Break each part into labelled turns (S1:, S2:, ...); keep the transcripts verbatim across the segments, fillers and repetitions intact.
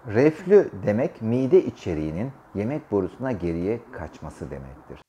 S1: Reflü demek mide içeriğinin yemek borusuna geriye kaçması demektir.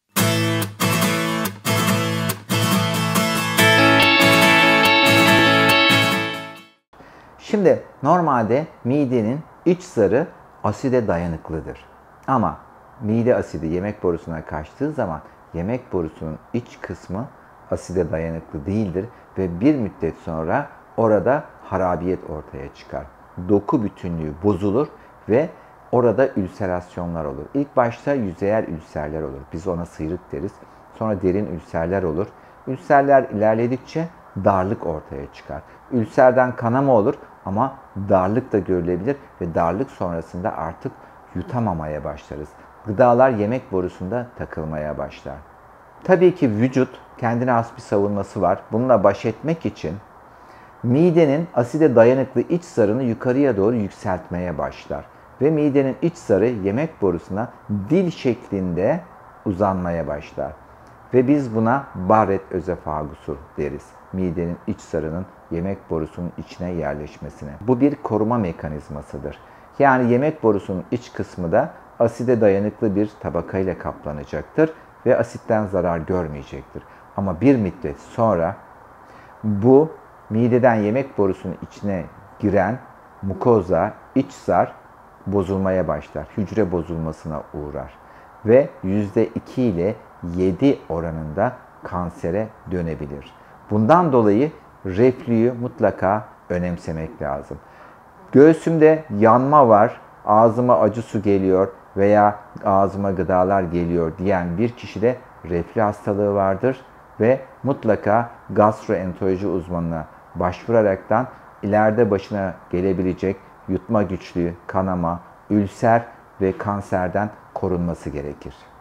S1: Şimdi normalde midenin iç zarı aside dayanıklıdır. Ama mide asidi yemek borusuna kaçtığı zaman yemek borusunun iç kısmı aside dayanıklı değildir ve bir müddet sonra orada harabiyet ortaya çıkar. Doku bütünlüğü bozulur ve orada ülserasyonlar olur. İlk başta yüzeyel ülserler olur. Biz ona sıyrık deriz. Sonra derin ülserler olur. Ülserler ilerledikçe darlık ortaya çıkar. Ülserden kanama olur ama darlık da görülebilir ve darlık sonrasında artık yutamamaya başlarız. Gıdalar yemek borusunda takılmaya başlar. Tabii ki vücut kendine has bir savunması var. Bununla baş etmek için midenin aside dayanıklı iç zarını yukarıya doğru yükseltmeye başlar. Ve midenin iç zarı yemek borusuna dil şeklinde uzanmaya başlar. Ve biz buna Barrett özefagusu deriz. Midenin iç zarının yemek borusunun içine yerleşmesine. Bu bir koruma mekanizmasıdır. Yani yemek borusunun iç kısmı da aside dayanıklı bir tabakayla kaplanacaktır ve asitten zarar görmeyecektir. Ama bir müddet sonra bu mideden yemek borusunun içine giren mukoza, iç zar bozulmaya başlar. Hücre bozulmasına uğrar ve yüzde iki ile yedi oranında kansere dönebilir. Bundan dolayı reflüyü mutlaka önemsemek lazım. Göğsümde yanma var, ağzıma acı su geliyor veya ağzıma gıdalar geliyor diyen bir kişide reflü hastalığı vardır ve mutlaka gastroenteroloji uzmanına başvuraraktan ileride başına gelebilecek yutma güçlüğü, kanama, ülser ve kanserden korunması gerekir.